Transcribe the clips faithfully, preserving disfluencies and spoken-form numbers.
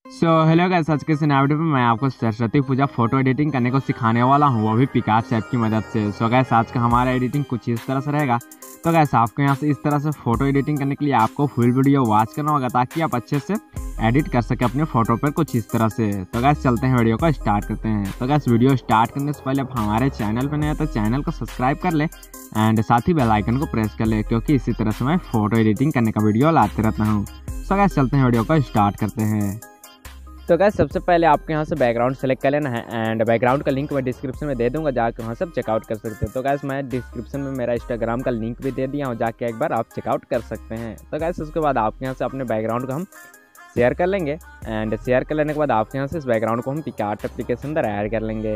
So hello guys, आज के इस नए वीडियो में मैं आपको सरस्वती पूजा फोटो एडिटिंग करने को सिखाने वाला हूँ, वो भी पिकार्ट्स ऐप की मदद से। सो गाइस, आज का हमारा एडिटिंग कुछ इस तरह से रहेगा। तो गाइस, आपको यहाँ से इस तरह से फोटो एडिटिंग करने के लिए आपको फुल वीडियो वॉच करना होगा ताकि आप अच्छे से एडिट कर सके अपने फोटो पर कुछ इस तरह से। तो गाइस, चलते हैं वीडियो को स्टार्ट करते हैं। तो गाइस, वीडियो स्टार्ट करने से पहले आप हमारे चैनल पर नए हैं तो चैनल को सब्सक्राइब कर ले एंड साथ ही बेल आइकन को प्रेस कर ले, क्योंकि इसी तरह से मैं फोटो एडिटिंग करने का वीडियो लाते रहता हूँ। सो गाइस, चलते हैं वीडियो को स्टार्ट करते हैं। तो गाइस, सबसे पहले आपको यहाँ से बैकग्राउंड सेलेक्ट कर लेना है एंड बैकग्राउंड का लिंक मैं डिस्क्रिप्शन में दे दूंगा, जाकर वहाँ सब चेकआउट कर सकते हैं। तो गाइस, मैं डिस्क्रिप्शन में मेरा इंस्टाग्राम का लिंक भी दे दिया हूँ, जाके एक बार आप चेकआउट कर सकते हैं। तो गाइस, उसके बाद आपके यहाँ से अपने बैकग्राउंड को हम शेयर कर लेंगे एंड शेयर कर लेने के बाद आपके यहाँ से इस बैकग्राउंड को हम पिकार्ट एप्लीकेशन अंदर ऐड कर लेंगे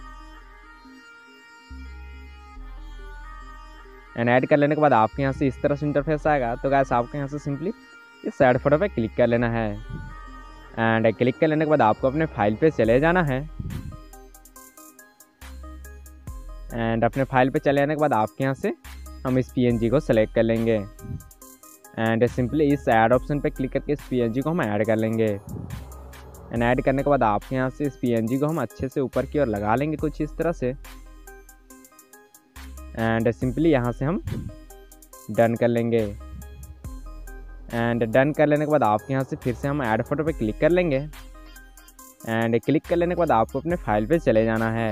एंड ऐड कर लेने के बाद आपके यहाँ से इस तरह से इंटरफेस आएगा। तो गाइस, आपके यहाँ से सिंपली इस ऐड फोटो पे क्लिक कर लेना है एंड क्लिक कर लेने के बाद आपको अपने फाइल पे चले जाना है एंड अपने फाइल पे चले जाने के बाद आपके यहाँ से हम इस पीएनजी को सेलेक्ट कर लेंगे एंड सिंपली इस ऐड ऑप्शन पे क्लिक करके इस पीएनजी को हम ऐड कर लेंगे एंड ऐड करने के बाद आपके यहाँ से इस पीएनजी को हम अच्छे से ऊपर की ओर लगा लेंगे कुछ इस तरह से एंड सिंपली यहाँ से हम डन कर लेंगे एंड डन कर लेने के बाद आपके यहाँ से फिर से हम ऐड फोटो पे क्लिक कर लेंगे एंड क्लिक कर लेने के बाद आपको अपने फाइल पे चले जाना है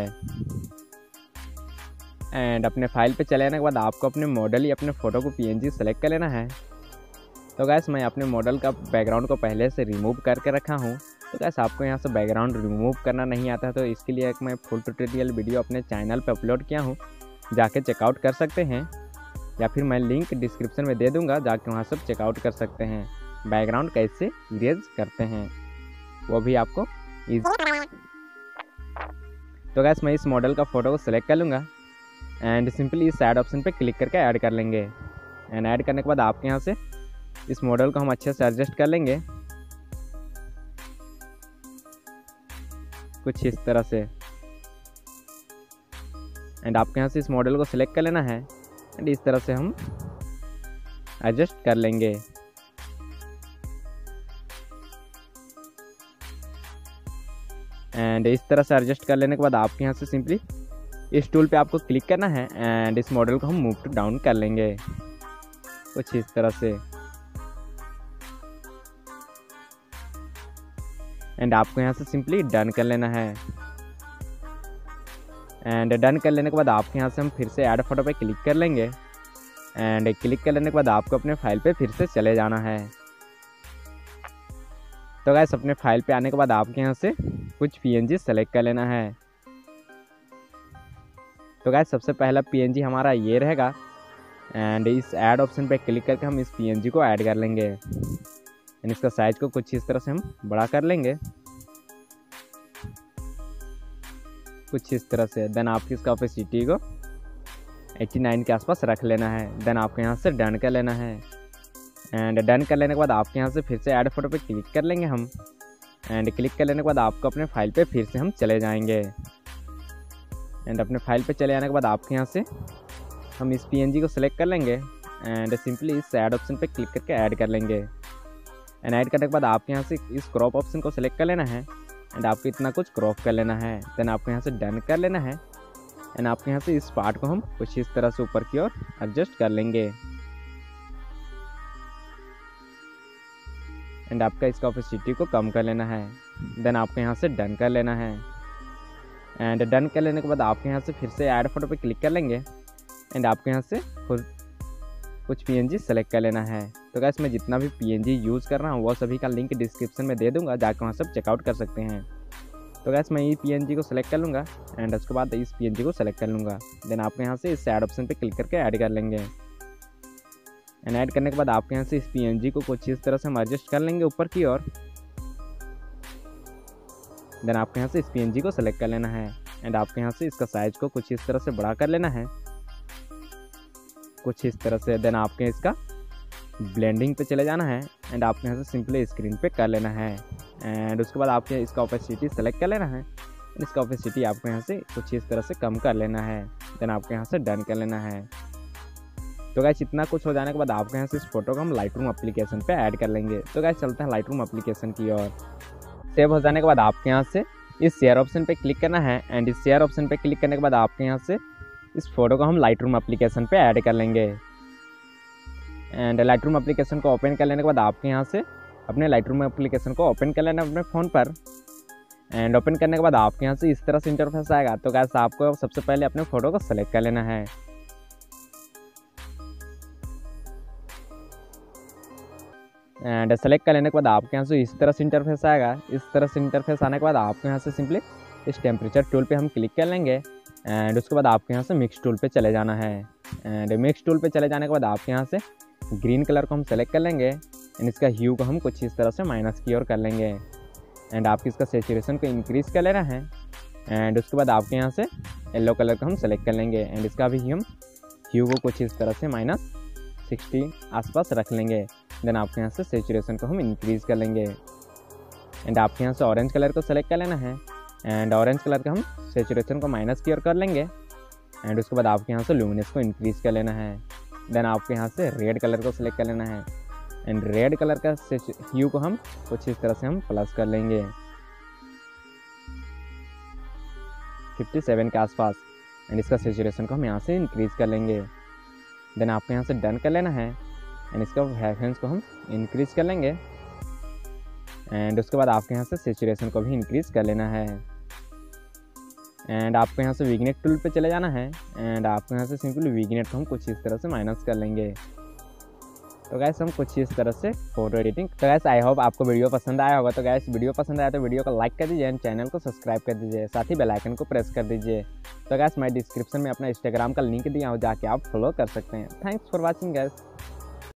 एंड अपने फाइल पे चले जाने के बाद आपको अपने मॉडल या अपने फ़ोटो को पीएनजी सेलेक्ट कर लेना है। तो गैस, मैं अपने मॉडल का बैकग्राउंड को पहले से रिमूव करके रखा हूँ। तो गैस, आपको यहाँ से बैकग्राउंड रिमूव करना नहीं आता है तो इसके लिए एक मैं फुल ट्यूटोरियल वीडियो अपने चैनल पर अपलोड किया हूँ, जाके चेकआउट कर सकते हैं, या फिर मैं लिंक डिस्क्रिप्शन में दे दूंगा, जाके वहाँ सब चेकआउट कर सकते हैं। बैकग्राउंड कैसे इरेज करते हैं वो भी आपको इजी। तो गैस, मैं इस मॉडल का फ़ोटो को सिलेक्ट कर लूँगा एंड सिंपली इस ऐड ऑप्शन पे क्लिक करके ऐड कर लेंगे एंड ऐड करने के बाद आपके यहाँ से इस मॉडल को हम अच्छे से एडजस्ट कर लेंगे कुछ इस तरह से एंड आपके यहाँ से इस मॉडल को सिलेक्ट कर लेना है एंड इस तरह से हम एडजस्ट कर लेंगे एंड इस तरह से एडजस्ट कर लेने के बाद आपके यहाँ से सिंपली इस टूल पे आपको क्लिक करना है एंड इस मॉडल को हम मूव टू डाउन कर लेंगे कुछ इस तरह से एंड आपको यहाँ से सिंपली डन कर लेना है एंड डन कर लेने के बाद आपके यहाँ से हम फिर से ऐड फोटो पे क्लिक कर लेंगे एंड क्लिक कर लेने के बाद आपको अपने फाइल पे फिर से चले जाना है। तो गाइस, अपने फाइल पे आने के बाद आपके यहाँ से कुछ पीएनजी सेलेक्ट कर लेना है। तो गाइस, सबसे पहला पीएनजी हमारा ये रहेगा एंड इस ऐड ऑप्शन पे क्लिक करके हम इस पीएनजी को ऐड कर लेंगे एंड इसका साइज को कुछ इस तरह से हम बड़ा कर लेंगे कुछ इस तरह से। देन आपकी इसका ऑपेसिटी को नवासी के आसपास रख लेना है। देन आपको यहाँ से डन कर लेना है एंड डन कर लेने के बाद आपके यहाँ से फिर से ऐड फोटो पे क्लिक कर लेंगे हम एंड क्लिक कर लेने के बाद आपको अपने फाइल पे फिर से हम चले जाएंगे एंड अपने फाइल पे चले जाने के बाद आपके यहाँ से हम इस पीएनजी को सिलेक्ट कर लेंगे एंड सिंपली इस ऐड ऑप्शन पे क्लिक करके ऐड कर लेंगे एंड ऐड करने के बाद आपके यहाँ से इस क्रॉप ऑप्शन को सिलेक्ट कर लेना है एंड आपको इतना कुछ क्रॉप कर लेना है। देन आपको यहाँ से डन कर लेना है एंड आपके यहाँ से इस पार्ट को हम कुछ इस तरह से ऊपर की ओर एडजस्ट कर लेंगे एंड आपका इसका ऑपेसिटी को कम कर लेना है। देन आपको यहाँ से डन कर लेना है एंड डन कर लेने के बाद आपके यहाँ से फिर से ऐड फोटो पे क्लिक कर लेंगे एंड आपके यहाँ से कुछ पीएनजी सेलेक्ट कर लेना है। तो गाइस, मैं जितना भी पीएनजी यूज़ कर रहा हूँ वो सभी का लिंक डिस्क्रिप्शन में दे दूंगा, जाकर वहाँ सब चेकआउट कर सकते हैं। तो गाइस, मैं ये पीएनजी को सेलेक्ट कर लूँगा एंड उसके बाद इस पीएनजी को सेलेक्ट कर लूँगा। देन आपके यहाँ से इस ऐड ऑप्शन पे क्लिक करके ऐड कर लेंगे एंड ऐड करने के बाद आपके यहाँ से इस पीएनजी को कुछ इस तरह से हम एडजस्ट कर लेंगे ऊपर की ओर। देन आपके यहाँ से इस पीएनजी को सेलेक्ट कर लेना है एंड आपके यहाँ से इसका साइज को कुछ इस तरह से बड़ा कर लेना है कुछ इस तरह से। देन आपके इसका ब्लेंडिंग पे चले जाना है एंड आपके यहाँ से सिंपली स्क्रीन पे कर लेना है एंड उसके बाद आपके इसका ऑपेसिटी सेलेक्ट कर लेना है। इसका ऑपेसिटी आपको यहाँ से कुछ इस तरह से कम कर लेना है। देन आपको यहाँ से डन कर लेना है। तो गाइस, इतना कुछ हो जाने के बाद आपके यहाँ से इस फोटो को हम लाइटरूम एप्लीकेशन पे ऐड कर लेंगे। तो गाइस, चलते हैं लाइटरूम एप्लीकेशन की ओर। सेव हो जाने के बाद आपके यहाँ से इस शेयर ऑप्शन पे क्लिक करना है एंड इस शेयर ऑप्शन पे क्लिक करने के बाद आपके यहाँ से इस फोटो को हम लाइटरूम एप्लीकेशन पे ऐड कर लेंगे। एंड लाइटरूम एप्लीकेशन को ओपन कर लेने के बाद आपके यहाँ से अपने लाइटरूम एप्लीकेशन को ओपन कर लेना अपने फ़ोन पर। एंड ओपन करने के बाद आपके यहाँ से इस तरह से इंटरफेस आएगा। तो गाइस आपको सबसे पहले अपने फ़ोटो को सेलेक्ट कर लेना है। एंड सेलेक्ट कर लेने के बाद आपके यहाँ से इस तरह से इंटरफेस आएगा। इस तरह से इंटरफेस आने के बाद आपके यहाँ से सिंपली इस टेम्परेचर टूल पे हम क्लिक कर लेंगे। एंड उसके बाद आपके यहाँ से मिक्स टूल पे चले जाना है। एंड मिक्स टूल पे चले जाने के बाद आपके यहाँ से ग्रीन कलर को हम सेलेक्ट कर लेंगे एंड इसका ह्यू को हम कुछ इस तरह से माइनस की ओर कर लेंगे। एंड आपकी इसका सेचुरेशन को इंक्रीज़ कर लेना है। एंड उसके बाद आपके यहाँ से येलो कलर को हम सेलेक्ट कर लेंगे एंड इसका भी हम ह्यू को कुछ इस तरह से माइनस सिक्सटी आसपास रख लेंगे। देन आपके यहाँ से सेचुरेशन को हम इंक्रीज़ कर लेंगे। एंड आपके यहाँ से ऑरेंज कलर को सेलेक्ट कर लेना है एंड ऑरेंज कलर का हम सेचुरेशन को माइनस की ओर कर लेंगे। एंड उसके बाद आपके यहाँ से ल्यूमिनेंस को इंक्रीज़ कर लेना है। देन आपके यहाँ से रेड कलर को सेलेक्ट कर लेना है एंड रेड कलर का ह्यू को हम कुछ इस तरह से हम प्लस कर लेंगे सत्तावन के आसपास। एंड इसका सेचुरेशन को हम यहाँ से इंक्रीज़ कर लेंगे। देन आपको यहाँ से डन कर लेना है एंड इसका वाइब्रेंस को हम इंक्रीज़ कर लेंगे। एंड उसके बाद आपके यहाँ से सेचुरेशन को भी इंक्रीज़ कर लेना है। एंड आपको यहाँ से विग्नेट टूल पे चले जाना है एंड आपको यहाँ से सिंपली विग्नेट को हम कुछ इस तरह से माइनस कर लेंगे। तो गैस हम कुछ इस तरह से फोटो एडिटिंग। तो गैस आई होप आपको वीडियो पसंद आया होगा। तो गैस वीडियो पसंद आया तो वीडियो को लाइक कर दीजिए एंड चैनल को सब्सक्राइब कर दीजिए, साथ ही बेल आइकन को प्रेस कर दीजिए। तो गैस मैं डिस्क्रिप्शन में अपना इंस्टाग्राम का लिंक दिया हूँ, जाके आप फॉलो कर सकते हैं। Thanks for watching gas.